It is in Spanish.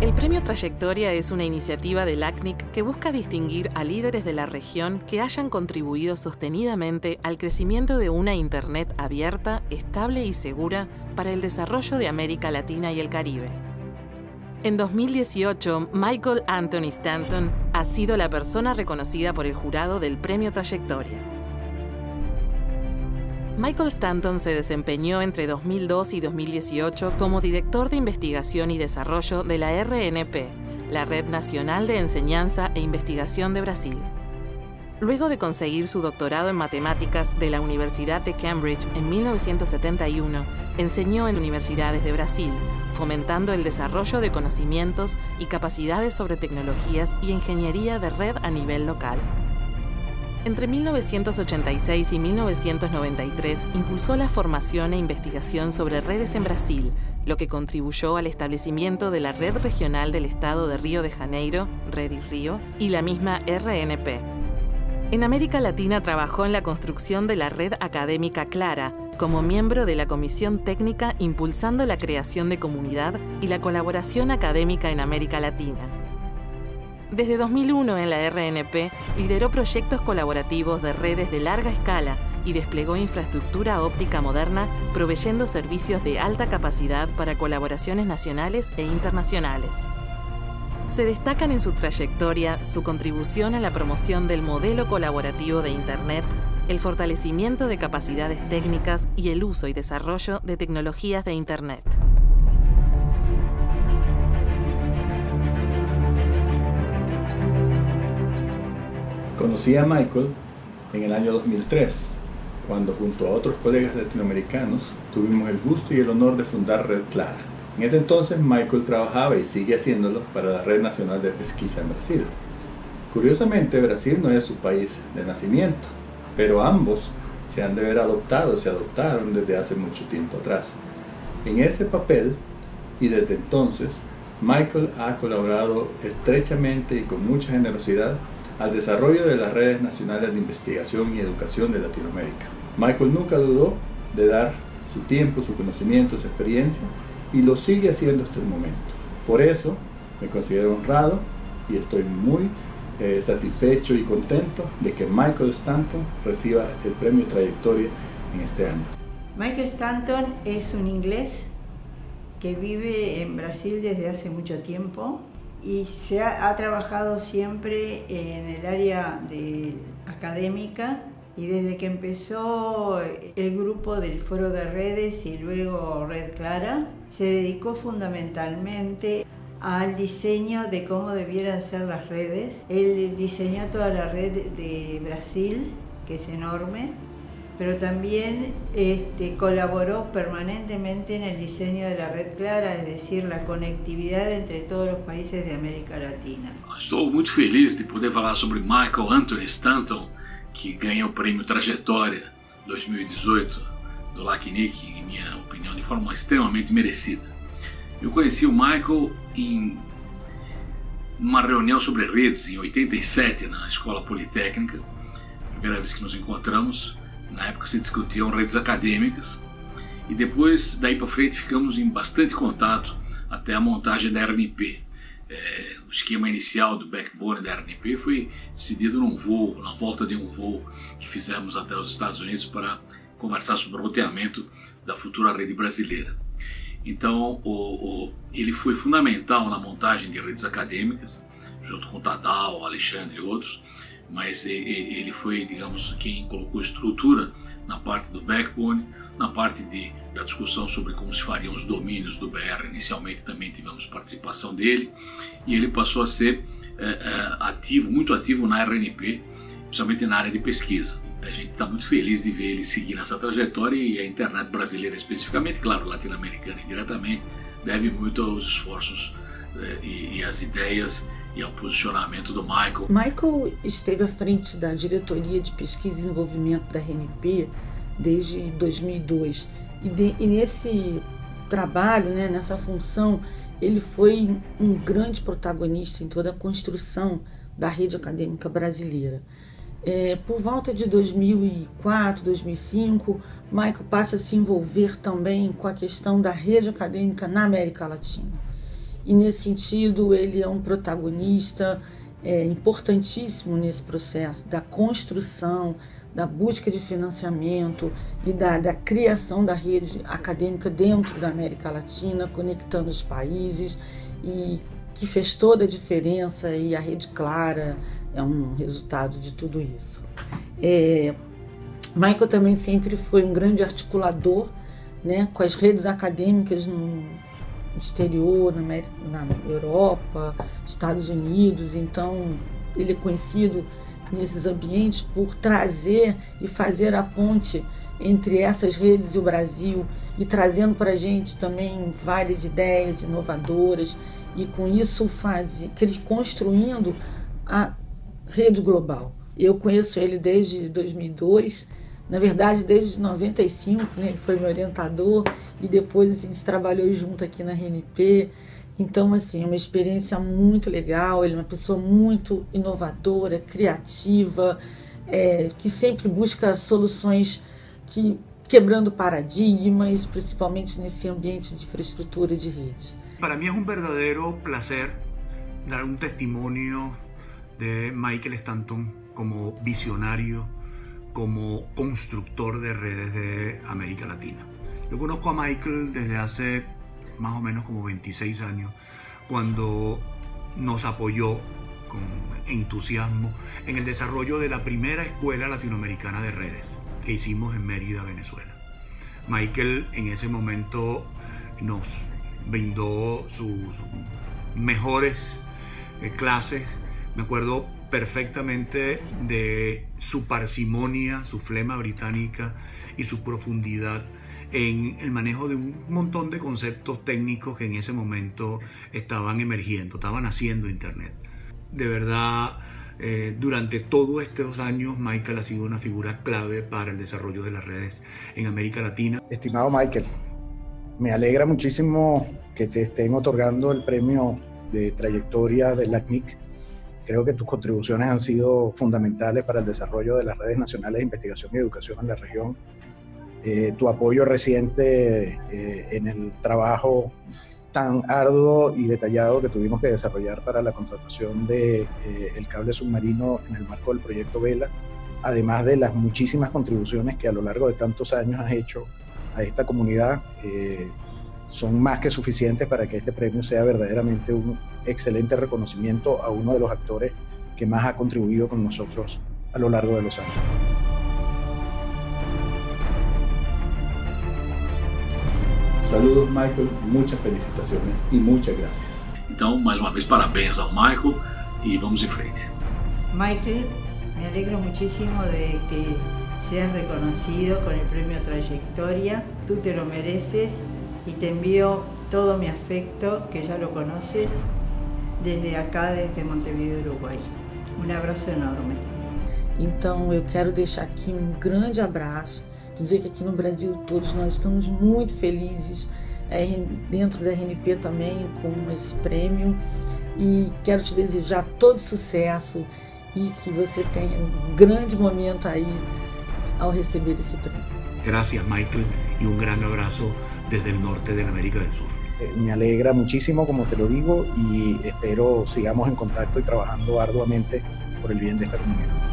El Premio Trayectoria es una iniciativa del ACNIC que busca distinguir a líderes de la región que hayan contribuido sostenidamente al crecimiento de una Internet abierta, estable y segura para el desarrollo de América Latina y el Caribe. En 2018, Michael Anthony Stanton ha sido la persona reconocida por el jurado del Premio Trayectoria. Michael Stanton se desempeñó entre 2002 y 2018 como director de investigación y desarrollo de la RNP, la Red Nacional de Enseñanza e Investigación de Brasil. Luego de conseguir su doctorado en matemáticas de la Universidad de Cambridge en 1971, enseñó en universidades de Brasil, fomentando el desarrollo de conocimientos y capacidades sobre tecnologías y ingeniería de red a nivel local. Entre 1986 y 1993 impulsó la formación e investigación sobre redes en Brasil, lo que contribuyó al establecimiento de la Red Regional del Estado de Río de Janeiro, Rede Rio, y la misma RNP. En América Latina trabajó en la construcción de la Red Académica Clara, como miembro de la Comisión Técnica impulsando la creación de comunidad y la colaboración académica en América Latina. Desde 2001 en la RNP lideró proyectos colaborativos de redes de larga escala y desplegó infraestructura óptica moderna proveyendo servicios de alta capacidad para colaboraciones nacionales e internacionales. Se destacan en su trayectoria su contribución a la promoción del modelo colaborativo de Internet, el fortalecimiento de capacidades técnicas y el uso y desarrollo de tecnologías de Internet. Conocí a Michael en el año 2003, cuando junto a otros colegas latinoamericanos tuvimos el gusto y el honor de fundar Red Clara. En ese entonces Michael trabajaba y sigue haciéndolo para la Red Nacional de Pesquisa en Brasil. Curiosamente, Brasil no es su país de nacimiento, pero ambos se han de ver adoptados, se adoptaron desde hace mucho tiempo atrás. En ese papel y desde entonces, Michael ha colaborado estrechamente y con mucha generosidad al desarrollo de las redes nacionales de investigación y educación de Latinoamérica. Michael nunca dudó de dar su tiempo, su conocimiento, su experiencia y lo sigue haciendo hasta el momento. Por eso me considero honrado y estoy muy satisfecho y contento de que Michael Stanton reciba el Premio Trayectoria en este año. Michael Stanton es un inglés que vive en Brasil desde hace mucho tiempo y ha trabajado siempre en el área académica y desde que empezó el grupo del Foro de Redes y luego Red Clara, se dedicó fundamentalmente al diseño de cómo debieran ser las redes. Él diseñó toda la red de Brasil, que es enorme, pero también colaboró permanentemente en el diseño de la Red Clara, es decir, la conectividad entre todos los países de América Latina. Estou muito feliz de poder falar sobre Michael Anthony Stanton, que ganha o Prêmio Trajetória 2018 do LACNIC, em minha opinião, de forma extremamente merecida. Eu conheci o Michael em uma reunião sobre redes em 87 na Escola Politécnica, primeira vez que nos encontramos. Na época se discutiam redes acadêmicas e depois, daí para frente, ficamos em bastante contato até a montagem da RNP. O esquema inicial do backbone da RNP foi decidido num voo, na volta de um voo que fizemos até os Estados Unidos para conversar sobre o roteamento da futura rede brasileira. Então, ele foi fundamental na montagem de redes acadêmicas, junto com Tadal, Alexandre e outros, mas ele foi, digamos, quem colocou estrutura na parte do backbone, na parte da discussão sobre como se fariam os domínios do BR. Inicialmente também tivemos participação dele e ele passou a ser ativo, muito ativo na RNP, principalmente na área de pesquisa. A gente está muito feliz de ver ele seguir nessa trajetória e a internet brasileira especificamente, claro, latino-americana indiretamente, deve muito aos esforços e às ideias e ao posicionamento do Michael. Michael esteve à frente da diretoria de pesquisa e desenvolvimento da RNP desde 2002 e nesse trabalho, nessa função, ele foi um grande protagonista em toda a construção da rede acadêmica brasileira. Por volta de 2004, 2005, Michael passa a se envolver também com a questão da rede acadêmica na América Latina. e nesse sentido ele é um protagonista importantíssimo nesse processo da construção, da busca de financiamento e da criação da rede acadêmica dentro da América Latina, conectando os países, e que fez toda a diferença, e a Rede Clara é um resultado de tudo isso. Michael também sempre foi um grande articulador, né, com as redes acadêmicas no exterior, na Europa, Estados Unidos. Então ele é conhecido nesses ambientes por trazer e fazer a ponte entre essas redes e o Brasil, e trazendo para a gente também várias ideias inovadoras, e com isso construindo a rede global. Eu conheço ele desde 2002, na verdade desde 95, né? Ele foi meu orientador, e depois a gente trabalhou junto aqui na RNP. Então, assim, é uma experiência muito legal. Ele é uma pessoa muito inovadora, criativa, que sempre busca soluções quebrando paradigmas, principalmente nesse ambiente de infraestrutura de rede. Para mí es un verdadero placer dar un testimonio de Michael Stanton como visionario, como constructor de redes de América Latina. Yo conozco a Michael desde hace más o menos como 26 años, cuando nos apoyó con entusiasmo en el desarrollo de la primera escuela latinoamericana de redes que hicimos en Mérida, Venezuela. Michael en ese momento nos brindó sus mejores clases. Me acuerdo perfectamente de su parsimonia, su flema británica y su profundidad en el manejo de un montón de conceptos técnicos que en ese momento estaban emergiendo, estaban haciendo Internet. De verdad, durante todos estos años, Michael ha sido una figura clave para el desarrollo de las redes en América Latina. Estimado Michael, me alegra muchísimo que te estén otorgando el premio de trayectoria del LACNIC. Creo que tus contribuciones han sido fundamentales para el desarrollo de las redes nacionales de investigación y educación en la región. Tu apoyo reciente en el trabajo tan arduo y detallado que tuvimos que desarrollar para la contratación del cable submarino en el marco del proyecto Vela, además de las muchísimas contribuciones que a lo largo de tantos años has hecho a esta comunidad, son más que suficientes para que este premio sea verdaderamente un excelente reconocimiento a uno de los actores que más ha contribuido con nosotros a lo largo de los años. Saludos, Michael, muchas felicitaciones y muchas gracias. Então, mais uma vez, parabéns ao Michael e vamos em frente. Michael, me alegro muchísimo de que seas reconocido con el premio Trayectoria. Tú te lo mereces y te envío todo mi afecto, que ya lo conoces, desde acá, desde Montevideo, Uruguai. Um abraço enorme. Então, eu quero deixar aqui um grande abraço, dizer que aqui no Brasil todos nós estamos muito felizes, dentro da RNP também, com esse prêmio, e quero te desejar todo sucesso e que você tenha um grande momento aí ao receber esse prêmio. Gracias, Michael, y un gran abrazo desde el norte de la América del Sur. Me alegra muchísimo, como te lo digo, y espero sigamos en contacto y trabajando arduamente por el bien de esta comunidad.